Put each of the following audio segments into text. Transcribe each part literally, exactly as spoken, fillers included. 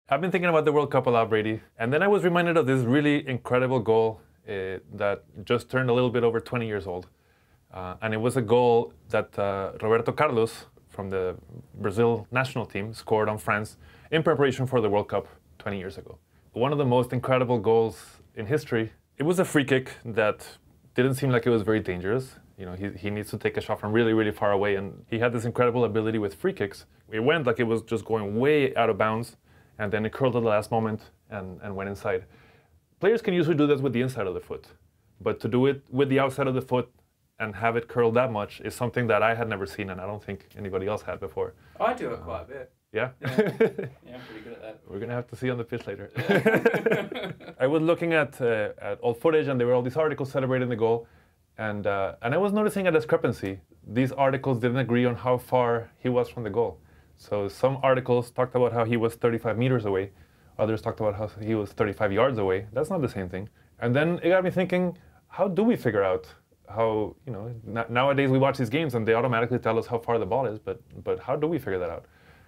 I've been thinking about the World Cup a lot, Brady, and then I was reminded of this really incredible goal uh, that just turned a little bit over twenty years old. Uh, and it was a goal that uh, Roberto Carlos from the Brazil national team scored on France in preparation for the World Cup twenty years ago. One of the most incredible goals in history. It was a free kick that didn't seem like it was very dangerous. You know, he, he needs to take a shot from really, really far away, and he had this incredible ability with free kicks. It went like it was just going way out of bounds, and then it curled at the last moment and, and went inside. Players can usually do this with the inside of the foot, but to do it with the outside of the foot and have it curl that much is something that I had never seen, and I don't think anybody else had before. I do it quite a bit. Yeah? Yeah, yeah, I'm pretty good at that. We're going to have to see on the pitch later. Yeah. I was looking at, uh, at old footage, and there were all these articles celebrating the goal, and, uh, and I was noticing a discrepancy. These articles didn't agree on how far he was from the goal. So some articles talked about how he was thirty-five meters away. Others talked about how he was thirty-five yards away. That's not the same thing. And then it got me thinking, how do we figure out how, you know, n nowadays we watch these games and they automatically tell us how far the ball is, but, but how do we figure that out?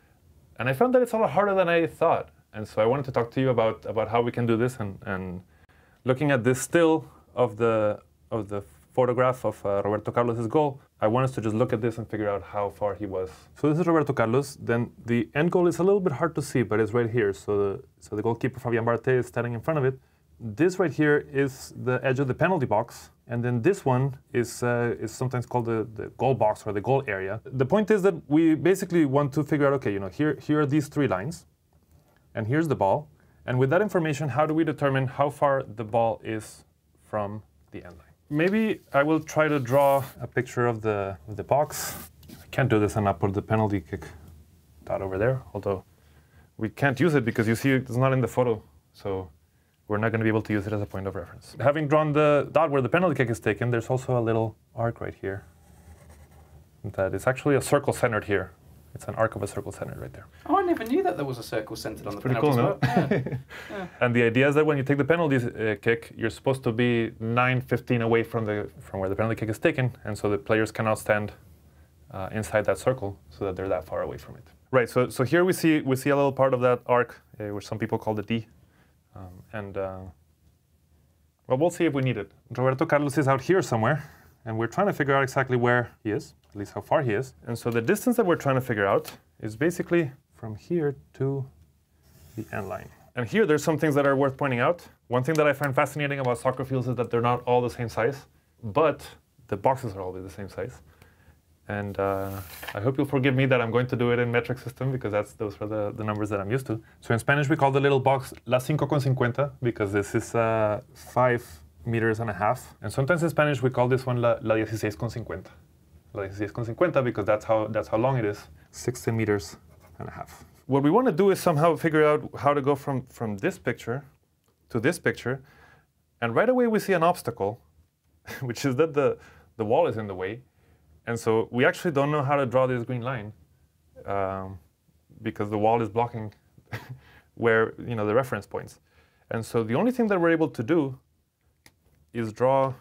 And I found that it's a lot harder than I thought. And so I wanted to talk to you about, about how we can do this, and, and looking at this still of the, of the photograph of uh, Roberto Carlos's goal, I want us to just look at this and figure out how far he was. So this is Roberto Carlos. Then the end goal is a little bit hard to see, but it's right here. So the, so the goalkeeper, Fabian Barthez, is standing in front of it. This right here is the edge of the penalty box. And then this one is, uh, is sometimes called the, the goal box or the goal area. The point is that we basically want to figure out, okay, you know, here, here are these three lines, and here's the ball. And with that information, how do we determine how far the ball is from the end line? Maybe I will try to draw a picture of the, of the box. I can't do this and not put the penalty kick dot over there, although we can't use it because you see it's not in the photo. So we're not going to be able to use it as a point of reference. Having drawn the dot where the penalty kick is taken, there's also a little arc right here that is actually a circle centered here. It's an arc of a circle centered right there. Oh, I never knew that there was a circle centered on the Pretty penalty cool, no? yeah. Yeah. And the idea is that when you take the penalty uh, kick, you're supposed to be nine fifteen away from the from where the penalty kick is taken, and so the players cannot stand uh, inside that circle, so that they're that far away from it. Right. So so here we see we see a little part of that arc, uh, which some people call the D, um, and uh, well, we'll see if we need it. Roberto Carlos is out here somewhere, and we're trying to figure out exactly where he is, at least how far he is. And so the distance that we're trying to figure out is basically from here to the end line. And here there's some things that are worth pointing out. One thing that I find fascinating about soccer fields is that they're not all the same size, but the boxes are always the same size. And uh, I hope you'll forgive me that I'm going to do it in metric system, because that's those are the, the numbers that I'm used to. So in Spanish we call the little box la cinco con cincuenta, because this is uh, five meters and a half. And sometimes in Spanish we call this one la, la dieciséis con cincuenta. La dieciséis con cincuenta, because that's how, that's how long it is, sixty meters and a half. What we want to do is somehow figure out how to go from, from this picture to this picture. And right away we see an obstacle, which is that the, the wall is in the way. And so we actually don't know how to draw this green line, um, because the wall is blocking where, you know, the reference points. And so the only thing that we're able to do is draw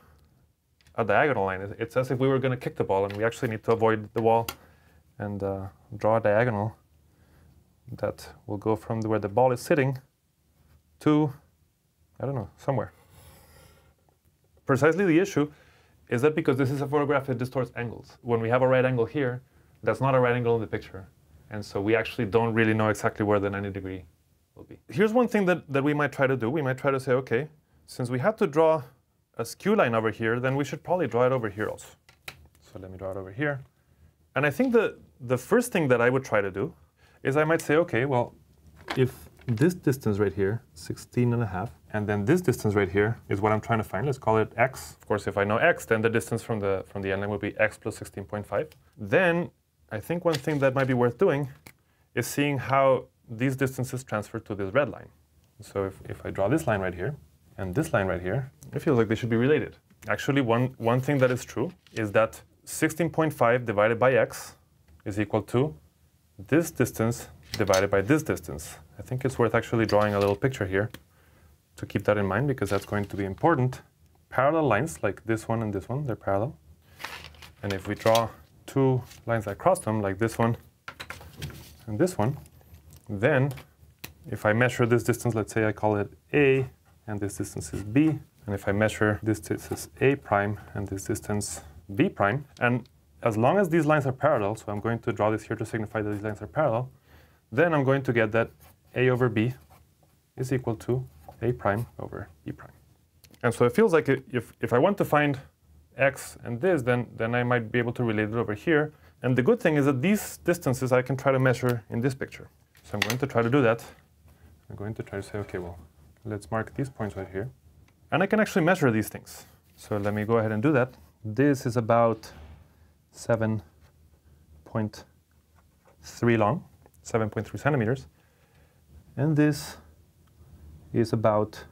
a diagonal line. It's as if we were going to kick the ball, and we actually need to avoid the wall and uh, draw a diagonal that will go from where the ball is sitting to, I don't know, somewhere. Precisely the issue is that because this is a photograph, it distorts angles. When we have a right angle here, that's not a right angle in the picture. And so we actually don't really know exactly where the ninety degree will be. Here's one thing that, that we might try to do. We might try to say, okay, since we have to draw a skew line over here, then we should probably draw it over here also. So let me draw it over here. And I think the, the first thing that I would try to do is I might say, okay, well, if this distance right here, sixteen and a half, and then this distance right here is what I'm trying to find. Let's call it x. Of course, if I know x, then the distance from the, from the end line would be x plus sixteen point five. Then I think one thing that might be worth doing is seeing how these distances transfer to this red line. So if, if I draw this line right here and this line right here, it feels like they should be related. Actually, one, one thing that is true is that sixteen point five divided by x is equal to this distance divided by this distance. I think it's worth actually drawing a little picture here to keep that in mind, because that's going to be important. Parallel lines, like this one and this one, they're parallel. And if we draw two lines that cross them, like this one and this one, then if I measure this distance, let's say I call it A, and this distance is B, and if I measure this distance A prime, and this distance B prime, and as long as these lines are parallel, so I'm going to draw this here to signify that these lines are parallel, then I'm going to get that A over B is equal to A prime over B prime. And so it feels like if, if I want to find X and this, then, then I might be able to relate it over here. And the good thing is that these distances I can try to measure in this picture. So I'm going to try to do that. I'm going to try to say, OK, well, let's mark these points right here. And I can actually measure these things. So let me go ahead and do that. This is about seven point three long, seven point three centimeters. And this is about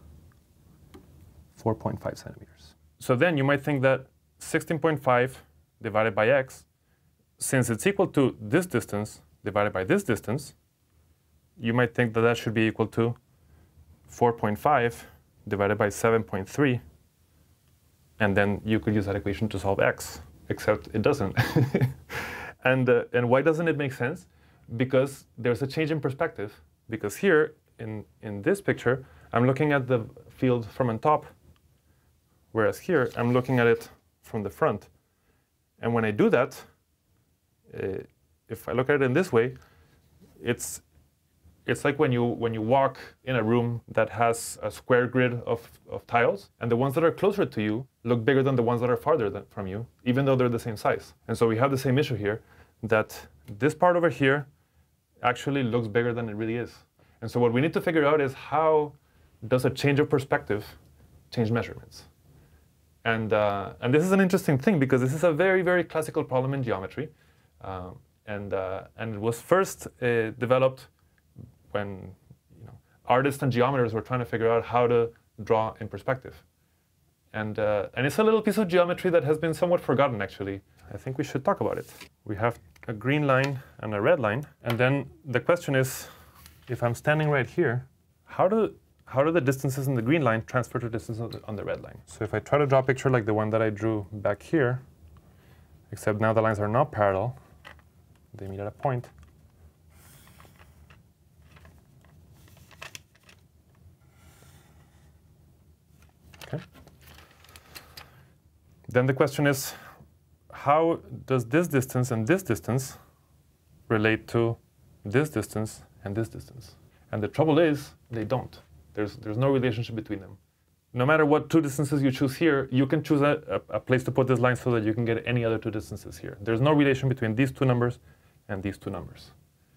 four point five centimeters. So then you might think that sixteen point five divided by x, since it's equal to this distance divided by this distance, you might think that that should be equal to four point five divided by seven point three. And then you could use that equation to solve x, except it doesn't. and, uh, and why doesn't it make sense? Because there's a change in perspective. Because here, in, in this picture, I'm looking at the field from on top, whereas here, I'm looking at it from the front. And when I do that, uh, if I look at it in this way, it's, it's like when you, when you walk in a room that has a square grid of, of tiles, and the ones that are closer to you look bigger than the ones that are farther than, from you, even though they're the same size. And so we have the same issue here, that this part over here actually looks bigger than it really is. And so what we need to figure out is how does a change of perspective change measurements? And, uh, and this is an interesting thing, because this is a very, very classical problem in geometry. Um, and, uh, and it was first uh, developed when you know, artists and geometers were trying to figure out how to draw in perspective. And, uh, and it's a little piece of geometry that has been somewhat forgotten, actually. I think we should talk about it. We have a green line and a red line. And then the question is, if I'm standing right here, how do, how do the distances in the green line transfer to distances on the, on the red line? So if I try to draw a picture like the one that I drew back here, except now the lines are not parallel, they meet at a point. Okay. Then the question is, how does this distance and this distance relate to this distance and this distance? And the trouble is, they don't. There's, there's no relationship between them. No matter what two distances you choose here, you can choose a, a, a place to put this line so that you can get any other two distances here. There's no relation between these two numbers and these two numbers.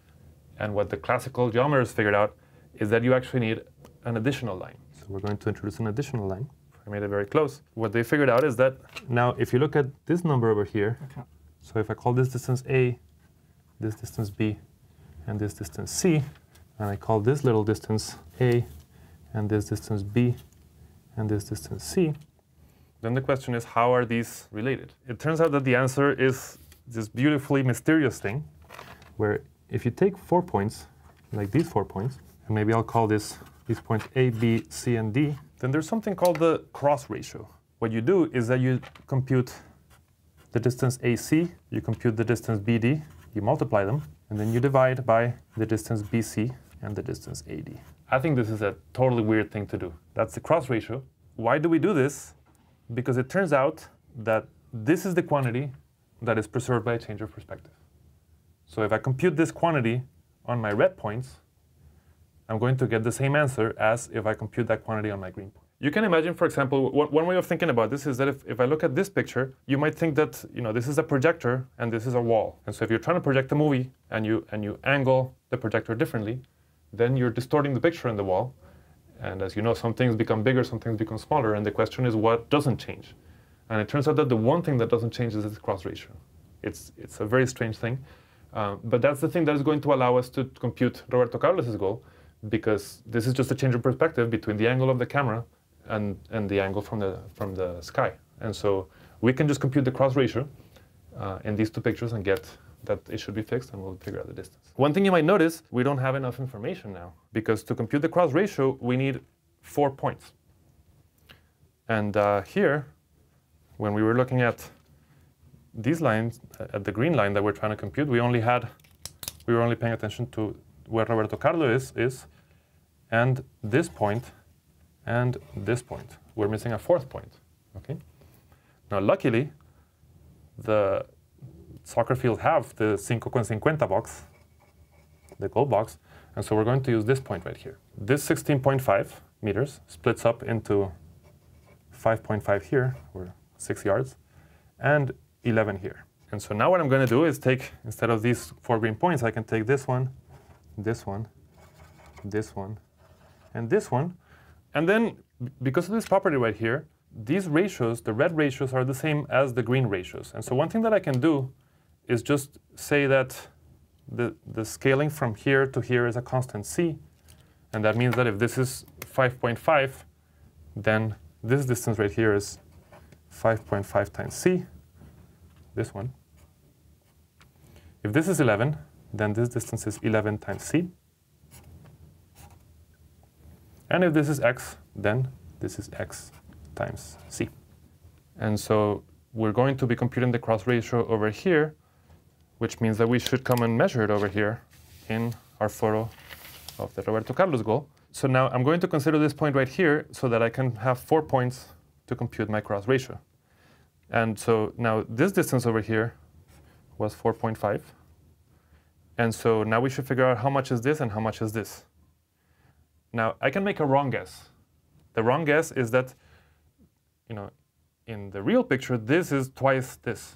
And what the classical geometers figured out is that you actually need an additional line. So we're going to introduce an additional line. I made it very close. What they figured out is that now if you look at this number over here, okay. So if I call this distance A, this distance B, and this distance C, and I call this little distance A, and this distance B, and this distance C, then the question is, how are these related? It turns out that the answer is this beautifully mysterious thing, where if you take four points, like these four points, and maybe I'll call this these points A, B, C, and D, then there's something called the cross ratio. What you do is that you compute the distance A C, you compute the distance B D, you multiply them, and then you divide by the distance B C and the distance A D. I think this is a totally weird thing to do. That's the cross ratio. Why do we do this? Because it turns out that this is the quantity that is preserved by a change of perspective. So if I compute this quantity on my red points, I'm going to get the same answer as if I compute that quantity on my green point. You can imagine, for example, one, one way of thinking about this is that if, if I look at this picture, you might think that you know, this is a projector and this is a wall. And so if you're trying to project a movie and you, and you angle the projector differently, then you're distorting the picture in the wall. And as you know, some things become bigger, some things become smaller. And the question is, what doesn't change? And it turns out that the one thing that doesn't change is this cross ratio. It's, it's a very strange thing. Uh, but that's the thing that is going to allow us to compute Roberto Carlos's goal, because this is just a change of perspective between the angle of the camera and, and the angle from the, from the sky. And so we can just compute the cross ratio uh, in these two pictures and get that it should be fixed, and we'll figure out the distance. One thing you might notice, we don't have enough information now, because to compute the cross ratio, we need four points. And uh, here, when we were looking at these lines, at the green line that we're trying to compute, we only had, we were only paying attention to where Roberto Carlos is, is, and this point, and this point. We're missing a fourth point, okay? Now, luckily, the soccer fields have the cinco con cincuenta box, the goal box, and so we're going to use this point right here. This sixteen point five meters splits up into five point five here, or six yards, and eleven here. And so now what I'm going to do is take, instead of these four green points, I can take this one, this one, this one, and this one. And then, because of this property right here, these ratios, the red ratios, are the same as the green ratios. And so one thing that I can do is just say that the, the scaling from here to here is a constant c. And that means that if this is five point five, then this distance right here is five point five times c, this one. If this is eleven, then this distance is eleven times c. And if this is x, then this is x times c. And so we're going to be computing the cross ratio over here, which means that we should come and measure it over here in our photo of the Roberto Carlos goal. So now I'm going to consider this point right here so that I can have four points to compute my cross ratio. And so now this distance over here was four point five. And so now we should figure out how much is this and how much is this. Now, I can make a wrong guess. The wrong guess is that, you know, in the real picture, this is twice this.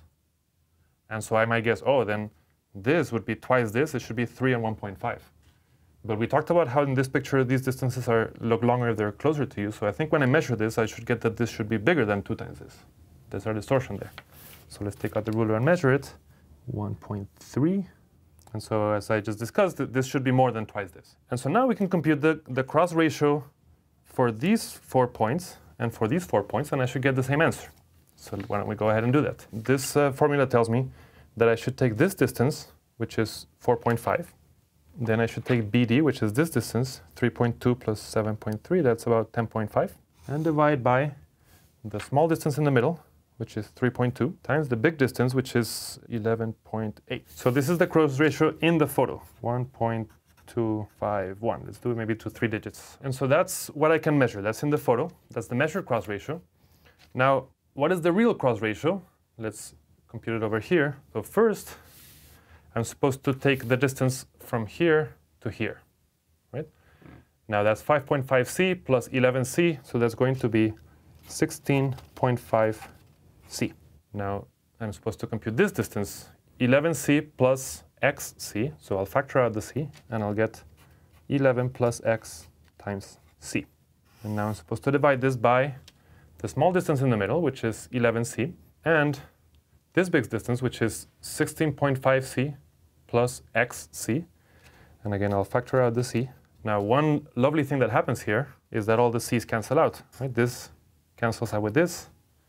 And so I might guess, oh, then this would be twice this. It should be three and one point five. But we talked about how in this picture, these distances are look longer if they're closer to you. So I think when I measure this, I should get that this should be bigger than two times this. There's our distortion there. So let's take out the ruler and measure it. one point three. And so as I just discussed, this should be more than twice this. And so now we can compute the, the cross ratio for these four points and for these four points, and I should get the same answer. So why don't we go ahead and do that? This uh, formula tells me that I should take this distance, which is four point five. Then I should take B D, which is this distance, three point two plus seven point three, that's about ten point five, and divide by the small distance in the middle, which is three point two, times the big distance, which is eleven point eight. So this is the cross ratio in the photo, one point two five one. Let's do it maybe to three digits. And so that's what I can measure. That's in the photo. That's the measured cross ratio. Now, what is the real cross ratio? Let's compute it over here. So first, I'm supposed to take the distance from here to here, right? Now that's five point five c plus eleven c, so that's going to be sixteen point five c. Now I'm supposed to compute this distance, eleven c plus xc, so I'll factor out the c, and I'll get eleven plus x times c. And now I'm supposed to divide this by the small distance in the middle, which is eleven c, and this big distance, which is sixteen point five c plus xc. And again, I'll factor out the c. Now, one lovely thing that happens here is that all the c's cancel out, right? This cancels out with this.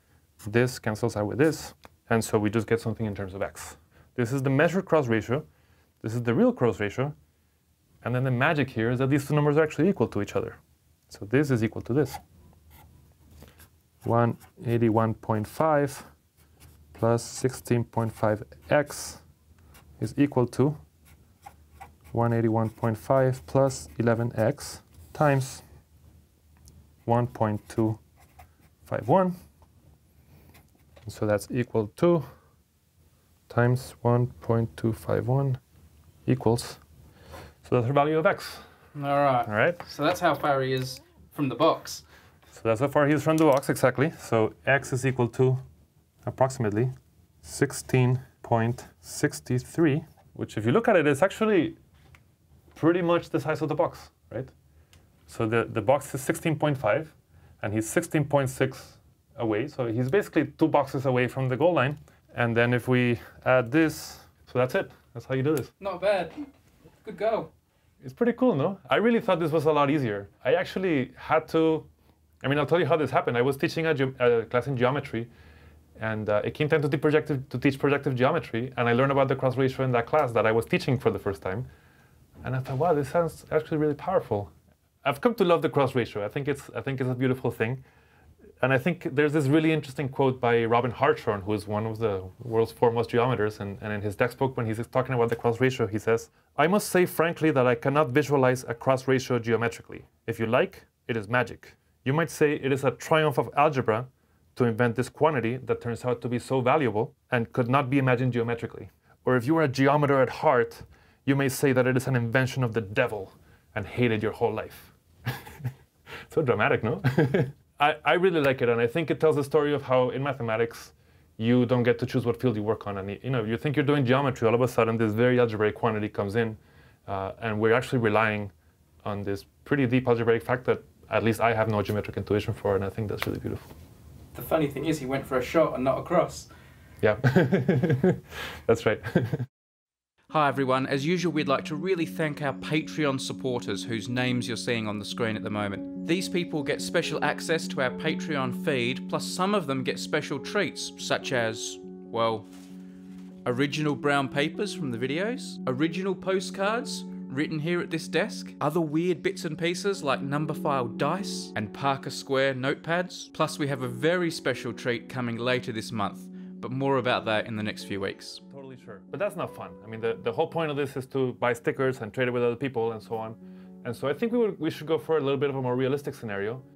This cancels out with this. And so we just get something in terms of x. This is the measured cross ratio. This is the real cross ratio. And then the magic here is that these two numbers are actually equal to each other. So this is equal to this. one eighty-one point five plus sixteen point five x is equal to one eighty-one point five plus eleven x times one point two five one. So that's equal to times one point two five one equals. So that's the value of x. All right. All right. So that's how far he is from the box. So that's how far he is from the box, exactly. So x is equal to approximately sixteen point six three, which if you look at it, it's actually pretty much the size of the box, right? So the, the box is sixteen point five, and he's sixteen point six away. So he's basically two boxes away from the goal line. And then if we add this, so that's it. That's how you do this. Not bad. Good go. It's pretty cool, no? I really thought this was a lot easier. I actually had to, I mean, I'll tell you how this happened. I was teaching a, ge a class in geometry, and uh, it came time to, projective, to teach projective geometry, and I learned about the cross ratio in that class that I was teaching for the first time. And I thought, wow, this sounds actually really powerful. I've come to love the cross ratio. I think it's, I think it's a beautiful thing. And I think there's this really interesting quote by Robin Hartshorn, who is one of the world's foremost geometers, and, and in his textbook, when he's talking about the cross ratio, he says, "I must say frankly that I cannot visualize a cross ratio geometrically. If you like, it is magic. You might say it is a triumph of algebra to invent this quantity that turns out to be so valuable and could not be imagined geometrically. Or if you are a geometer at heart, you may say that it is an invention of the devil and hated your whole life." So dramatic, no? I, I really like it, and I think it tells the story of how in mathematics you don't get to choose what field you work on. And you know, you think you're doing geometry, all of a sudden this very algebraic quantity comes in, uh, and we're actually relying on this pretty deep algebraic fact that at least I have no geometric intuition for, and I think that's really beautiful. The funny thing is he went for a shot and not a cross. Yeah, that's right. Hi everyone, as usual we'd like to really thank our Patreon supporters whose names you're seeing on the screen at the moment. These people get special access to our Patreon feed, plus some of them get special treats, such as, well, original brown papers from the videos, original postcards written here at this desk, other weird bits and pieces like Numberphile dice and Parker Square notepads, plus we have a very special treat coming later this month, but more about that in the next few weeks. Totally sure. But that's not fun. I mean, the, the whole point of this is to buy stickers and trade it with other people and so on. And so I think we, would, we should go for a little bit of a more realistic scenario.